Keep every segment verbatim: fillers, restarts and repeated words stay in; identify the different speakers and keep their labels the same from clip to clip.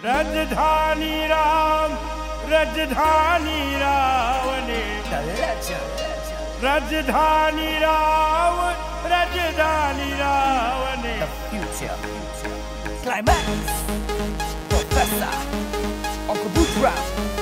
Speaker 1: राजधानी राम राजधानी रावणे राजधानी राव राजधानी Rawane
Speaker 2: The future. Climaxxx. Professor Boodram.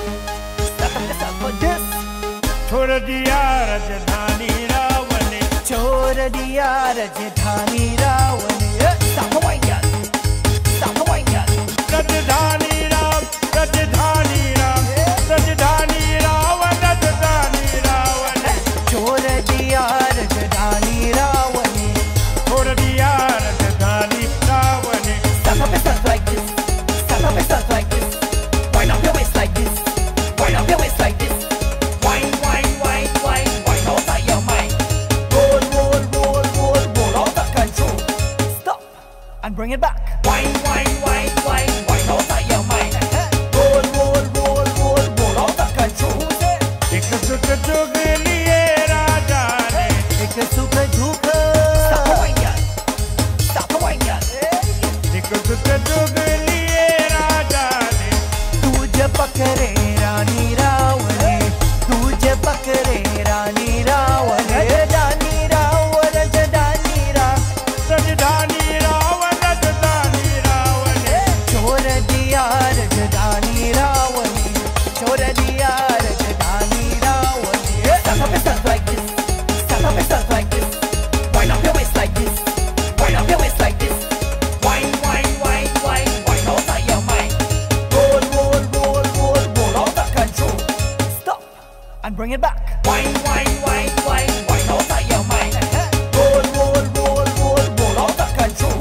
Speaker 2: Start up yourself for this.
Speaker 1: छोड़ दिया राजधानी रावणे
Speaker 2: छोड़ दिया राजधानी Rawane Stop wine girl. Stop wine girl.
Speaker 1: राजधानी राम राजधानी राम राजधानी रावण राजधानी रावण
Speaker 2: छोड़ दिया राजधानी रावणे
Speaker 1: छोड़ दिया राजधानी Rawane
Speaker 2: Stop up yourself like this. Stop up yourself like this. Wind up your waist like this. Wind up your waist like this. Wine, wine, wine, wine, wine out of your mind. Roll, roll, roll, roll, roll out of control. Stop and bring it back. Wine, wine, wine, wine, wine out of your mind. Roll, roll, roll, roll, roll out of control.
Speaker 1: एक सुख जुग लिए राजा ने
Speaker 2: एक सुख झुक. Stop the wine, girl. Stop the wine, girl.
Speaker 1: एक सुख जुग लिए राजा ने
Speaker 2: तुझे पकड़े रानी रावणे तुझे पकड़े रानी रावणे राजधानी राव राजधानी राव
Speaker 1: राजधानी रावण राजधानी रावणे
Speaker 2: छोड़ दिया राजधानी रावणे छोड़ दिया राजधानी Rawane Stop up yourself like this. Stop up yourself like this. Wind up your waist like this. Wind up your waist like this. Wine, wine, wine, wine, wine out of your mind. Roll, roll, roll, roll, roll out of control. Stop and bring it back. Wine, wine, wine, wine, wine out of your mind. Roll, roll, roll, roll, roll out of control.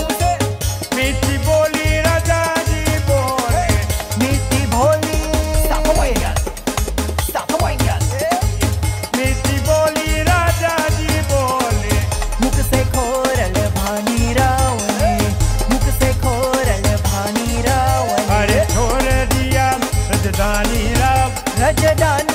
Speaker 1: मीठी बोली राजा जी बोले
Speaker 2: मीठी भोली. Stop the wine, girl. Stop the wine, girl.
Speaker 1: मीठी बोली राजा जी बोले
Speaker 2: मुख से खोरल भानी रावणे मुख से खोरल भानी रावणे
Speaker 1: अरे छोड़ दिया राजधानी राव
Speaker 2: राजधानी